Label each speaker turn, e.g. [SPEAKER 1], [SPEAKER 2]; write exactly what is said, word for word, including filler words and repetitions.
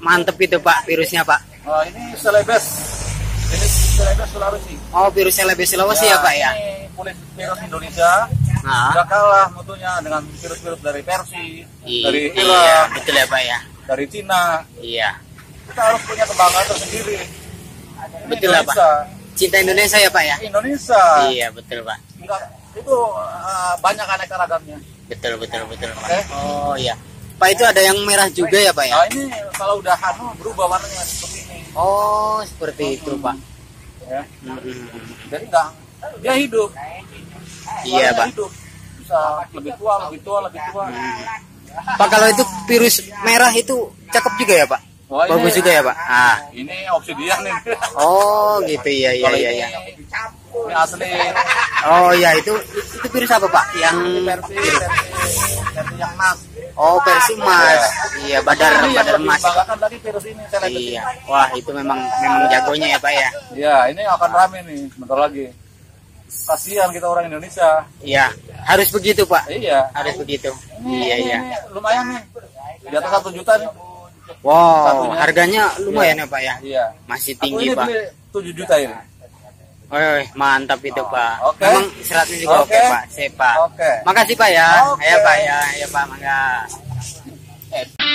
[SPEAKER 1] mantep itu Pak virusnya Pak.
[SPEAKER 2] Oh, ini Celebes. Ini Celebes Sulawesi.
[SPEAKER 1] Oh, virus Celebes Sulawesi ya, ya Pak ya.
[SPEAKER 2] Ini kulit virus Indonesia.
[SPEAKER 1] Nah.
[SPEAKER 2] Gak kalah mutunya dengan virus-virus dari Persia,
[SPEAKER 1] I
[SPEAKER 2] dari Irak,
[SPEAKER 1] iya, betul ya Pak ya.
[SPEAKER 2] dari Cina.
[SPEAKER 1] Iya.
[SPEAKER 2] Kita harus punya kebanggaan tersendiri. Ini
[SPEAKER 1] Betul lah Pak. Cinta Indonesia ya Pak ya.
[SPEAKER 2] Indonesia.
[SPEAKER 1] Iya betul Pak.
[SPEAKER 2] Enggak, itu uh, banyak aneka ragamnya.
[SPEAKER 1] Betul betul betul Pak.
[SPEAKER 2] Okay.
[SPEAKER 1] Oh iya. Pak itu ada yang merah juga ya Pak ya.
[SPEAKER 2] Nah ini kalau udah anu berubah warnanya seperti ini.
[SPEAKER 1] Oh seperti itu Pak.
[SPEAKER 2] Ya.
[SPEAKER 1] Hmm.
[SPEAKER 2] Jadi enggak dia hidup.
[SPEAKER 1] Iya Pak.
[SPEAKER 2] Hidup. Bisa lebih tua, lebih tua, lebih tua.
[SPEAKER 1] Hmm. Pak kalau itu virus merah itu cakep juga ya Pak.
[SPEAKER 2] Oh, ini,
[SPEAKER 1] bagus juga ya Pak. Ah.
[SPEAKER 2] Ini obsidian nih.
[SPEAKER 1] Oh gitu ya ya ya ya.
[SPEAKER 2] Ini asli.
[SPEAKER 1] Oh ya itu itu virus apa Pak? Yang
[SPEAKER 2] versi versi, versi yang emas.
[SPEAKER 1] Oh versi emas. Iya badar
[SPEAKER 2] Ini
[SPEAKER 1] badar
[SPEAKER 2] yang
[SPEAKER 1] emas.
[SPEAKER 2] dikembangkan tadi virus ini.
[SPEAKER 1] Iya. Wah itu memang memang jagonya ya Pak ya.
[SPEAKER 2] Iya ini akan rame nih bentar lagi. Kasihan kita orang Indonesia.
[SPEAKER 1] Iya harus begitu Pak.
[SPEAKER 2] Iya.
[SPEAKER 1] Harus begitu.
[SPEAKER 2] Ini,
[SPEAKER 1] Iya
[SPEAKER 2] ini,
[SPEAKER 1] iya.
[SPEAKER 2] ini lumayan nih. Di atas satu juta nih.
[SPEAKER 1] Wow
[SPEAKER 2] Satunya.
[SPEAKER 1] harganya lumayan
[SPEAKER 2] Iya.
[SPEAKER 1] ya Pak ya.
[SPEAKER 2] Iya.
[SPEAKER 1] Masih
[SPEAKER 2] Aku
[SPEAKER 1] tinggi
[SPEAKER 2] ini
[SPEAKER 1] Pak.
[SPEAKER 2] beli tujuh juta ini.
[SPEAKER 1] Oh, mantap itu Pak.
[SPEAKER 2] Oke.
[SPEAKER 1] Memang seratnya juga
[SPEAKER 2] Oke.
[SPEAKER 1] oke Pak. Sip Pak.
[SPEAKER 2] Oke.
[SPEAKER 1] Makasih Pak ya.
[SPEAKER 2] Oke.
[SPEAKER 1] Ayo Pak ya. Ayo Pak mangga.
[SPEAKER 2] Eh.